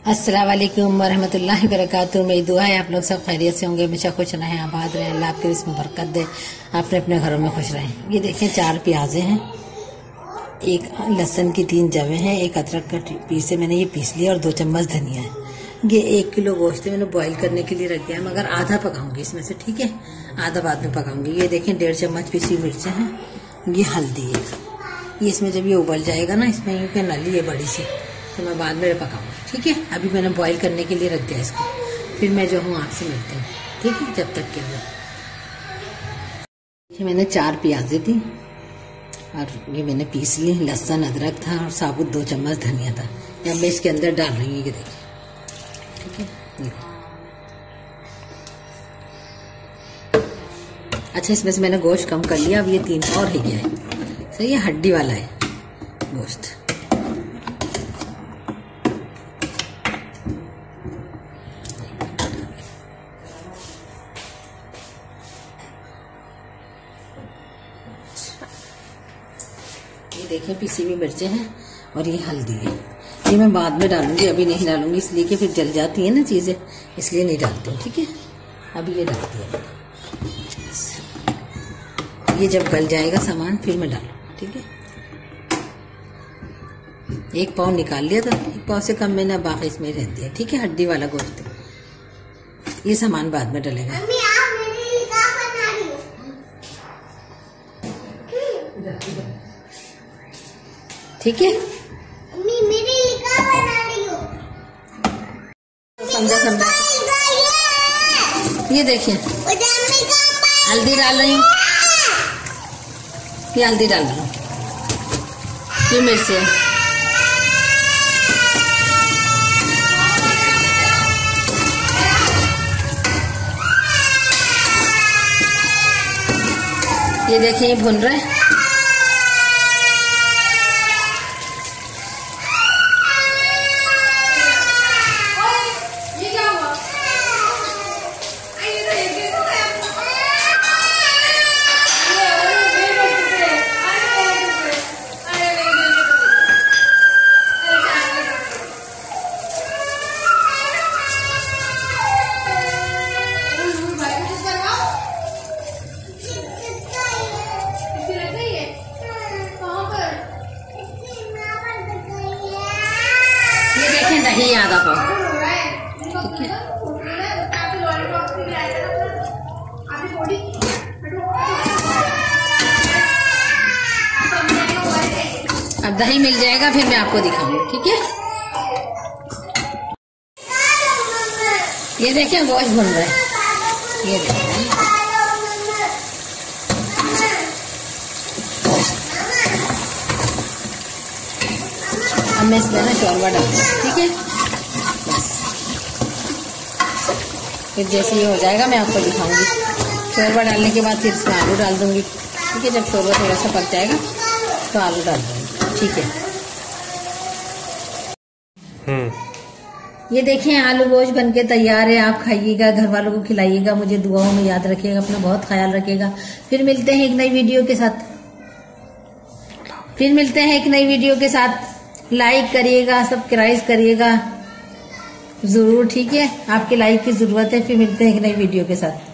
अस्सलाम वालेकुम वरहमतुल्लाहि वबरकातुहू। मेरी दुआ है आप लोग सब खैरियत से होंगे, हमेशा खुश रहें, आबाद रहें, अल्लाह आपके इसमें बरकत दे, अपने अपने घरों में खुश रहें। ये देखें 4 प्याजे हैं, एक लहसुन की 3 जवे हैं, एक अदरक का पीस है, मैंने ये पीस लिया और 2 चम्मच धनिया है। ये 1 किलो गोश्त है, मैंने बॉईल करने के लिए रख दिया, मगर आधा पकाऊंगी इसमें से, ठीक है, आधा बाद में पकाऊंगी। ये देखें 1.5 चम्मच पीसी मिर्चें हैं, ये हल्दी है, ये इसमें जब ये उबल जाएगा ना, इसमें यूँ नली है बड़ी सी, तो मैं बाद में पकाऊंगी, ठीक है। अभी मैंने बॉईल करने के लिए रख दिया इसको, फिर मैं जो हूँ आपसे मिलती हूँ, ठीक है, जब तक के लिए। मैंने 4 प्याजे थी और ये मैंने पीस ली, लहसुन अदरक था और साबुत 2 चम्मच धनिया था। अब मैं इसके अंदर डाल रही हूँ, ये देखिए, ठीक है, ये अच्छा। इसमें से मैंने गोश्त कम कर लिया, अब ये 3 और ही गया है, सही है, हड्डी वाला है गोश्त। ये देखिए पीसी हुई मिर्चें हैं और ये हल्दी है, ये मैं बाद में डालूंगी, अभी नहीं डालूंगी, इसलिए कि फिर जल जाती है ना चीजें, इसलिए नहीं डालती हूँ, ठीक है। अभी ये डालती है, ये जब गल जाएगा सामान फिर मैं डालूँ, ठीक है। 1 पाव निकाल लिया था, 1 पाव से कम मैंने बाकी इसमें रह दिया, ठीक है, हड्डी वाला गोश्त। ये सामान बाद में डलेगा। ठीक है, समझा। ये देखिए हल्दी डाल रही हूँ, ये हल्दी डाल रही हूँ, ये मिर्च है, ये देखिए ये भुन रहा है। दही आधा पाव, ठीक है। अब दही मिल जाएगा फिर मैं आपको दिखाऊंगी, ठीक है। ये देखिए गोश्त भुन रहा है, ये देखिए, अब मैं इसमें ना शोरबा डाल दूँ, ठीक है, बस। फिर जैसे ये हो जाएगा मैं आपको दिखाऊंगी। शोरबा डालने के बाद फिर इसमें आलू डाल दूंगी, ठीक है। जब शोरबा थोड़ा सा पक जाएगा तो आलू डाल दूंगी, ठीक है। ये देखिए आलू गोश्त बनके तैयार है, आप खाइएगा, घर वालों को खिलाइएगा, मुझे दुआओं में याद रखिएगा, अपना बहुत ख्याल रखिएगा। फिर मिलते हैं एक नई वीडियो के साथ, लाइक करिएगा, सब्सक्राइब करिएगा जरूर, ठीक है। आपके लाइक की जरूरत है। फिर मिलते हैं एक नई वीडियो के साथ।